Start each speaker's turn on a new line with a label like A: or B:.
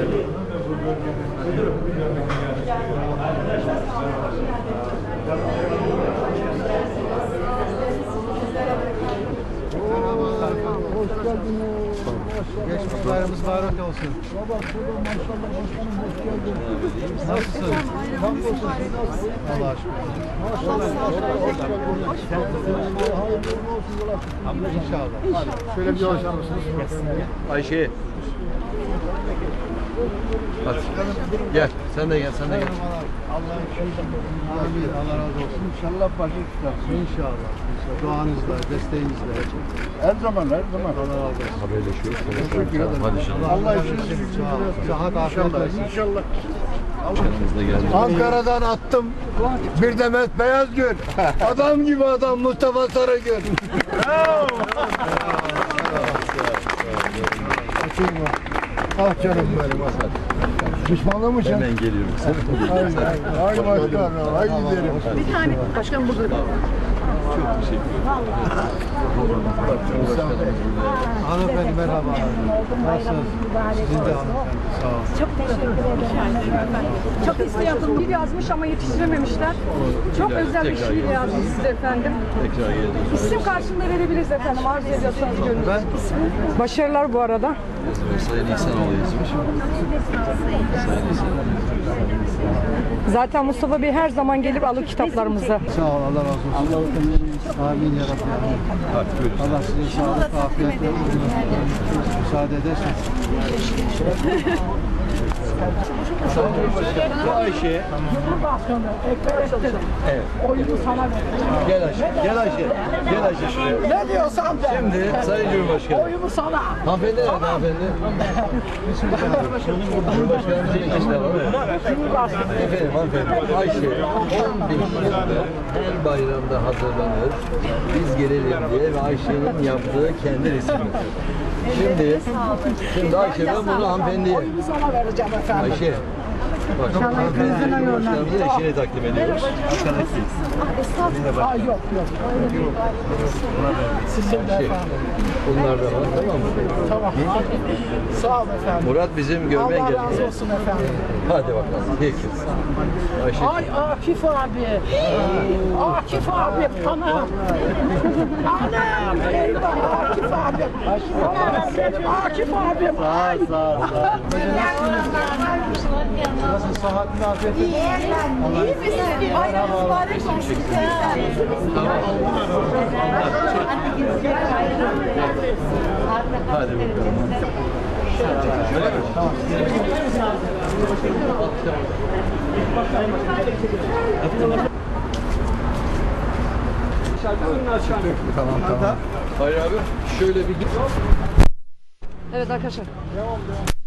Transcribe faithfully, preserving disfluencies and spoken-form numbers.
A: Hoş geldiniz.
B: Geçmişlerimiz mübarek olsun.
A: Baba şurada maşallah başkanım hoş geldin.
B: Nasılsın?
A: Hamdolsun.
B: Allah'a şükür.
A: Maşallah maşallah hoş geldiniz. Hayırlı olsun yola.
B: İnşallah. Hadi. Şöyle bir yavaşlar mısınız? Ayşe. Hadi. Gel. Sen de gel. Sen de gel.
A: Allah'ın şükür.
B: Amin. Allah razı olsun.
A: İnşallah başı tutarsın.
B: İnşallah. İnşallah. Duanızla, desteğinizle.
A: Her zaman her zaman.
B: Allah razı olsun.
C: Haberleşiyoruz.
A: Teşekkür ederim. Allah için
B: Sıhhat, afiyet
A: İnşallah.
B: olsun.
A: İnşallah.
C: Başkanımız da geldi.
D: Ankara'dan attım. Bir demet beyaz gül. Adam gibi adam Mustafa Sarıgül. Ah canım benim. Pişmanlı mısın?
C: Hemen geliyorum.
D: Ay, ay, ay başkanım, ay giderim.
E: Bir tane başkanım burada.
C: Çok teşekkür ederim.
B: Hanımefendi merhaba. Nasılsınız? Sizin de hanımefendi. Sağ olun.
E: Çok teşekkür ederim. Çok istiyordum. Bir yazmış ama yetiştirememişler. Çok özel bir şiir yazmış size efendim.
C: Tekrar geldim.
E: İsim karşılığında verebiliriz efendim. Arzu ediyorsanız görün.
B: Ben
E: Başarılar bu arada.
C: Sayın İhsanoğlu yazmış. Sayın İhsanoğlu.
E: Zaten Mustafa Bey her zaman gelir alır kitaplarımızı.
B: sağ ol. Allah razı olsun. Amin ya Rabbi. Amin.
C: Hadi buyurun.
B: Allah size sağlık, afiyet ve müsaade ederseniz.
C: Bu Ayşe.
E: Cumhurbaşkanı ekmek
C: Evet.
E: oyunu sana ver.
C: Gel Ayşe. Gel Ayşe. Gel Ayşe şuraya.
E: Ne diyorsan de.
C: Şimdi Sayın Cumhurbaşkanı.
E: Oyumu sana.
C: Hanımefendi nerede hanımefendi? Cumhurbaşkanımızın eşler var mı? Efendim hanımefendi. Ayşe on beş yıldır her bayramda hazırlanır. Biz gelelim diye ve Ayşe'nin yaptığı kendi resmi. Şimdi, şimdi Ayşe ben bunu hanımefendiye.
E: Oyumu sana vereceğim efendim.
C: Ayşe. Bak, hanımefendi Cumhurbaşkanımızın eşini takdim ediyoruz.
E: Aa, yok yok. Sizin de
C: Şey,
E: efendim.
C: bunlar da var tamam mı?
E: Tamam. Sağ ol efendim.
C: Murat bizim görme
E: Allah
C: engelli.
E: razı olsun efendim.
C: Hadi bakalım. Peki. Ayşe.
E: Ay Akif abi. Akif abi anam. Anam. Eyvah Akif abi. Benim Akif abim. Ay.
B: Nasıl sıhhatli, afiyet olsun.
E: İyi misin? Bayramınız mübarek olsun.
C: Hadi bakalım. Öyle mi? Tamam.
B: Tamam tamam.
C: Hayır abi şöyle bir git.
E: Evet arkadaşlar.